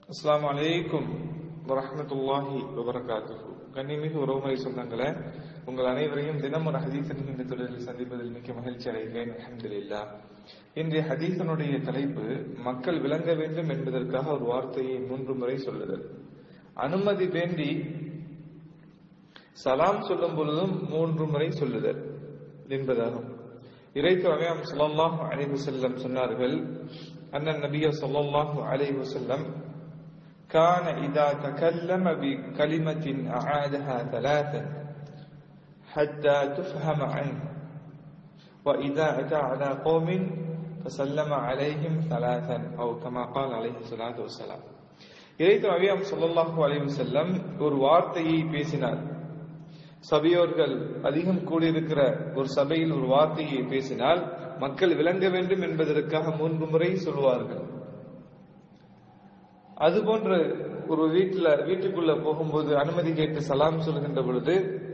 அஸ்ஸலாமு அலைக்கும் வரஹ்மத்துல்லாஹி வபரகாத்துஹு. கண்ணியமிகு உறவுமுறை சொந்தங்களே, உங்கள் அனைவரையும் தினம் ஒரு ஹதீஸ் என்கின்ற தொடரில் சந்திப்பதில் மிக்க மகிழ்ச்சி அடைகிறேன். அல்ஹம்துலில்லாஹ். இன்றைய ஹதீஸனுடைய தலைப்பு மக்கள் விளங்க வேண்டும் என்பதற்காக ஒரு வார்த்தையை 3 முறை சொல்லுதல். அனுமதி வேண்டி சலாம் சொல்லும் பொழுதும் 3 முறை சொல்லுதல் என்பதாகும். இறைத்துவம் ஸல்லல்லாஹு அலைஹி வஸல்லம் சொன்னார்கள், அன்னன் நபிய ஸல்லல்லாஹு அலைஹி வஸல்லம் كان إذا تكلم بكلمة أعادها 3 حتى تفهم عنه وإذا أتى على قوم فسلم عليهم 3 أو كما قال عليه الصلاة والسلام. இறைத்துவம் ஸல்லல்லாஹு அலைஹி வஸல்லம் ஒரு வார்த்தையை பேசினார். சபையோர்கள் அதிகம் கூடியிருக்கிற ஒரு சபையில் ஒரு வார்த்தையை பேசினால் மக்கள் விளங்க வேண்டும் என்பதற்காக 3 முறை சொல்வார்கள். அதுபோன்ற ஒரு வீட்டுக்குள்ள போகும்போது அனுமதி கேட்டு சலாம் சொல்கின்ற பொழுது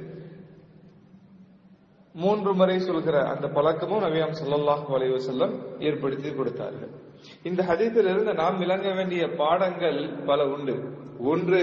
3 முறை சொல்கிற அந்த பழக்கமும் நபியாம் ஸல்லல்லாஹு அலைஹி வஸல்லம் ஏற்படுத்தி கொடுத்தார்கள். இந்த ஹதீஸிலிருந்து நாம் விளங்க வேண்டிய பாடங்கள் பல உண்டு. ஒன்று,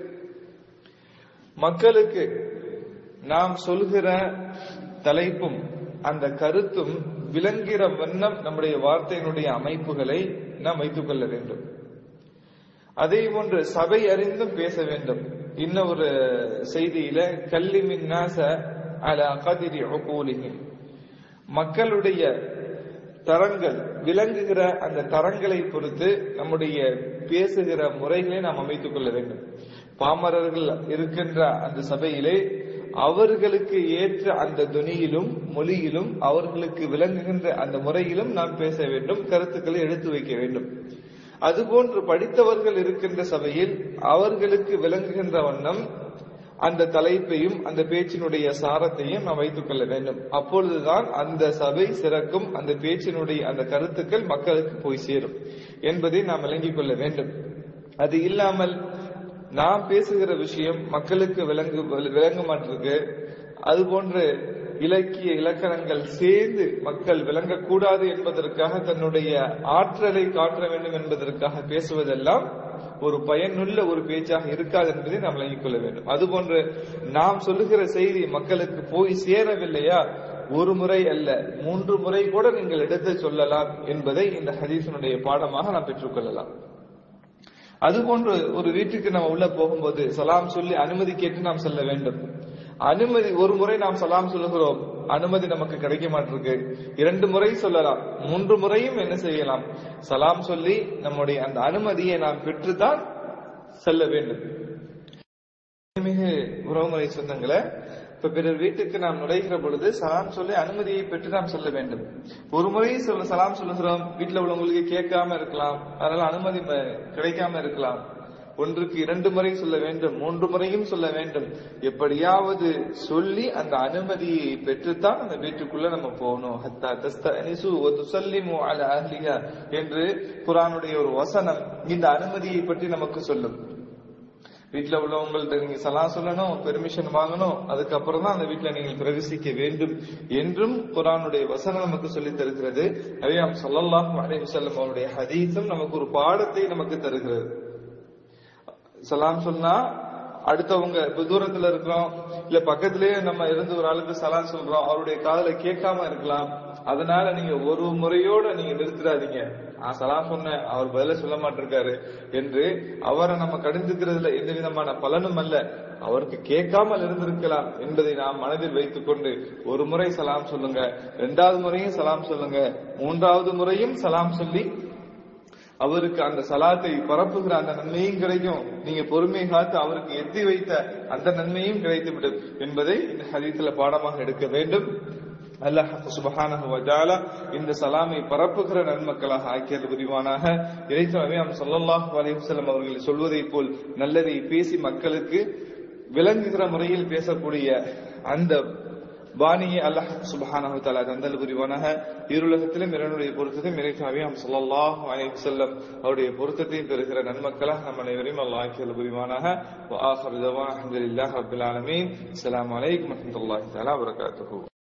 மக்களுக்கு நாம் சொல்கிற தலைப்பும் அந்த கருத்தும் விளங்குகிற வண்ணம் நம்முடைய வார்த்தையினுடைய அமைப்புகளை நாம் வைத்துக் கொள்ள வேண்டும். அதே போன்று சபை அறிந்தும் பேச வேண்டும். இன்னும் ஒரு செய்தியில கல்லிமின் நாஸ அலா கத்ரி உகூலிஹிம், மக்களுடைய தரங்கள் விளங்குகிற அந்த தரங்களை பொறுத்து நம்முடைய பேசுகிற முறைகளை நாம் அமைத்துக் கொள்ள வேண்டும். பாமரர்கள் இருக்கின்ற அந்த சபையிலே அவர்களுக்கு ஏற்ற அந்த துணியிலும் மொழியிலும் அவர்களுக்கு விளங்குகின்ற அந்த முறையிலும் நாம் பேச வேண்டும், கருத்துக்களை எடுத்து வைக்க வேண்டும். அதுபோன்று படித்தவர்கள் இருக்கின்ற சபையில் அவர்களுக்கு விளங்குகின்ற வண்ணம் அந்த தலைப்பையும் அந்த பேச்சினுடைய சாரத்தையும் நாம் வைத்துக் கொள்ள வேண்டும். அப்பொழுதுதான் அந்த சபை சிறக்கும், அந்த பேச்சினுடைய அந்த கருத்துக்கள் மக்களுக்கு போய் சேரும் என்பதை நாம் விளங்கிக் கொள்ள வேண்டும். அது இல்லாமல் நாம் பேசுகிற விஷயம் மக்களுக்கு விளங்க மாட்டிருக்கு, அதுபோன்று இலக்கிய இலக்கணங்கள் சேர்ந்து மக்கள் விளங்கக்கூடாது என்பதற்காக தன்னுடைய ஆற்றலை காட்ட வேண்டும் என்பதற்காக பேசுவதெல்லாம் ஒரு பயனுள்ள ஒரு பேச்சாக இருக்காது என்பதை நாம் விளங்கிக் கொள்ள வேண்டும். அதுபோன்று நாம் சொல்லுகிற செய்தி மக்களுக்கு போய் சேரவில்லையா, 1 முறை அல்ல 3 முறை கூட நீங்கள் எடுத்து சொல்லலாம் என்பதை இந்த ஹதீஸினுடைய பாடமாக நாம் பெற்றுக்கொள்ளலாம். அதுபோன்று ஒரு வீட்டுக்கு நம்ம உள்ள போகும்போது சலாம் சொல்லி அனுமதி கேட்டு நாம் செல்ல வேண்டும். அனுமதி 1 முறை நாம் சலாம் சொல்லுகிறோம், அனுமதி நமக்கு கிடைக்க மாட்டிருக்கு. 2 முறை சொல்லலாம், 3 முறையும் என்ன செய்யலாம், சலாம் சொல்லி நம்முடைய அந்த அனுமதியை நாம் பெற்றுத்தான் செல்ல வேண்டும். மிக உறவுமுறை சொந்தங்களை, இப்ப பிறர் வீட்டுக்கு நாம் நுழைகிற பொழுது சலாம் சொல்லி அனுமதியை பெற்று நாம் செல்ல வேண்டும். 1 முறை சலாம் சொல்லுகிறோம், வீட்டுல உள்ளவங்களுக்கு கேட்காம இருக்கலாம், அதனால அனுமதி கிடைக்காம இருக்கலாம். 1க்கு 2 முறை சொல்ல வேண்டும், 3 முறையும் சொல்ல வேண்டும். எப்படியாவது சொல்லி அந்த அனுமதியை பெற்றுத்தான் அந்த வீட்டுக்குள்ள நம்ம போகணும். ஹத்தா தஸ்தனிசு வ துஸல்லிமு அலா அஹ்லிஹா என்று குர்ஆனுடைய ஒரு வசனம் இந்த அனுமதியை பற்றி நமக்கு சொல்லும். வீட்டுல உள்ளவங்கள்ட்ட நீங்க சலாம் சொல்லணும், பெர்மிஷன் வாங்கணும், அதுக்கப்புறம் தான் அந்த வீட்டுல நீங்கள் பிரவேசிக்க வேண்டும் என்றும் குர்ஆனுடைய வசனம் நமக்கு சொல்லித் தருகிறது. நபியாம் ஸல்லல்லாஹு அலைஹி வஸல்லம் அவருடைய ஹதீஸும் நமக்கு ஒரு பாடத்தை நமக்கு தருகிறது. சலாம் சொன்னா அடுத்தவங்க இப்ப தூரத்துல இருக்கிறோம், இல்ல பக்கத்திலேயே நம்ம இருந்து ஒரு ஆளுக்கு சலாம் சொல்றோம், அவருடைய காதுல கேட்காம இருக்கலாம். அதனால நீங்க 1 முறையோட நீங்க நிறுத்திடாதீங்க. சலாம் சொன்ன அவர் பதில சொல்ல மாட்டிருக்காரு என்று அவரை நம்ம கடிந்துக்கிறதுல எந்த விதமான பலனும் அல்ல, அவருக்கு கேட்காமல் இருந்திருக்கலாம் என்பதை நாம் மனதில் வைத்துக் கொண்டு 1 முறை சலாம் சொல்லுங்க, 2வது முறையும் சலாம் சொல்லுங்க, 3வது முறையும் சலாம் சொல்லி அவருக்கு அந்த சலாத்தை பரப்புகிற அந்த நன்மையும் கிடைக்கும். நீங்க பொறுமை காத்து அவருக்கு எத்தி வைத்த அந்த நன்மையும் கிடைத்துவிடும் என்பதை இந்த ஹதீஸ்ல பாடமாக எடுக்க வேண்டும். அல்லாஹ் சுப்ஹானஹு வ தஆலா இந்த சலாமை பரப்புகிற நன்மக்களாக ஆக்கியது புரிவானாக. இறைத்துவம் ஸல்லல்லாஹு அலைஹி வஸல்லம் அவர்கள் சொல்வதை போல் நல்லதை பேசி மக்களுக்கு விளங்குகிற முறையில் பேசக்கூடிய அந்த பாணியை அல்லாஹ் சுப்ஹானஹு வ தஆலா தந்தல் புரிவானாக. இருலகத்திலும் இறைவனுடைய பொருத்தத்தையும் இறைத்துவம் ஸல்லல்லாஹு அலைஹி வஸல்லம் அவருடைய பொருத்தத்தையும் பெறுகிற நன்மக்களாக நம் அனைவரையும் அல்லாஹ் ஆக்கியது புரிவானாக. வ ஆகிரு தஅவானா அல்ஹம்துலில்லாஹி ரப்பில் ஆலமீன். அஸ்ஸலாமு அலைக்கும் வரஹ்மத்துல்லாஹி தஆலா வ பரகாத்துஹு.